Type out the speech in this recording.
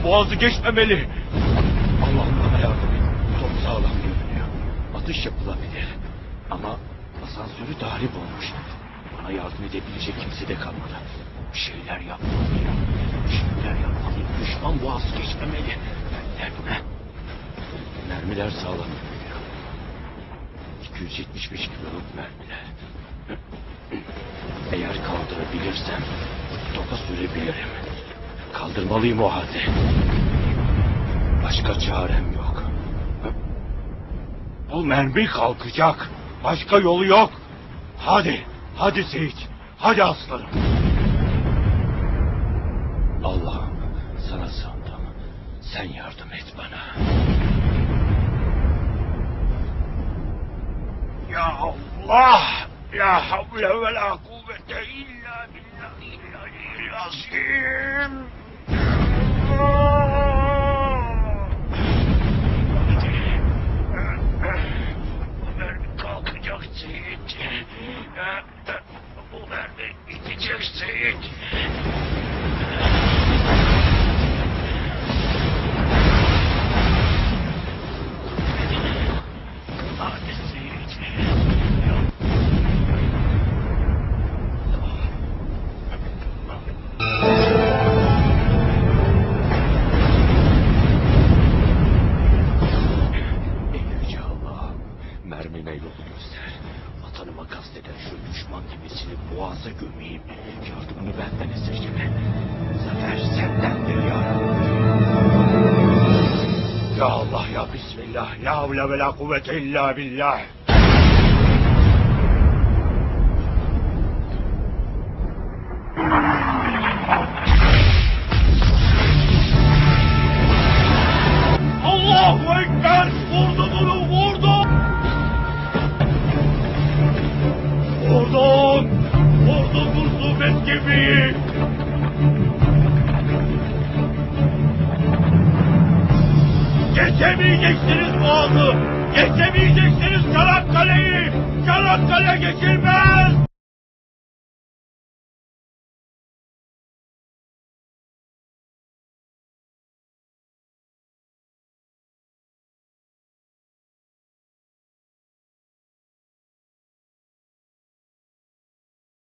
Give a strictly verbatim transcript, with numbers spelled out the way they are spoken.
düşman boğazı geçmemeli. Allah'ım bana yardım et. Çok sağlam görünüyor. Atış yapılabilir. Ama asansörü tahrip olmuş. Bana yardım edebilecek kimse de kalmadı. Bir şeyler yapmalıyım. Bir şeyler yapmalıyım. Düşman boğazı geçmemeli. Mermiler, mermiler sağlam görünüyor. iki yüz yetmiş beş kiloluk mermiler. Eğer kaldırabilirsem toka sürebilirim. Kaldırmalıyım o halde. Başka çarem yok. Bu mermi kalkacak. Başka yolu yok. Hadi, hadi Seyit. Hadi aslanım. Allah'ım sana sığındım. Sen yardım et bana. Ya Allah! La havle ve la kuvvete illa billahil azim. Bu mermi kalkacak Seyit. Bu mermi gidecek Seyit. Hadi Seyit. Mermime yolu göster. Vatanıma kasteden şu düşman gemisini boğaza gömeyim. Yardımını benden esirgeme. Zafer sendendir ya Rabbi. Ya Allah ya Bismillah. La havle ve la kuvvete illa billah. Allahu Ekber! Vurdu bunu, vurdu! Vurdun! Vurdun bu musibet gibi! Geçemeyeceksiniz boğazı! Geçemeyeceksiniz Çanakkale'yi! Çanakkale geçilmez!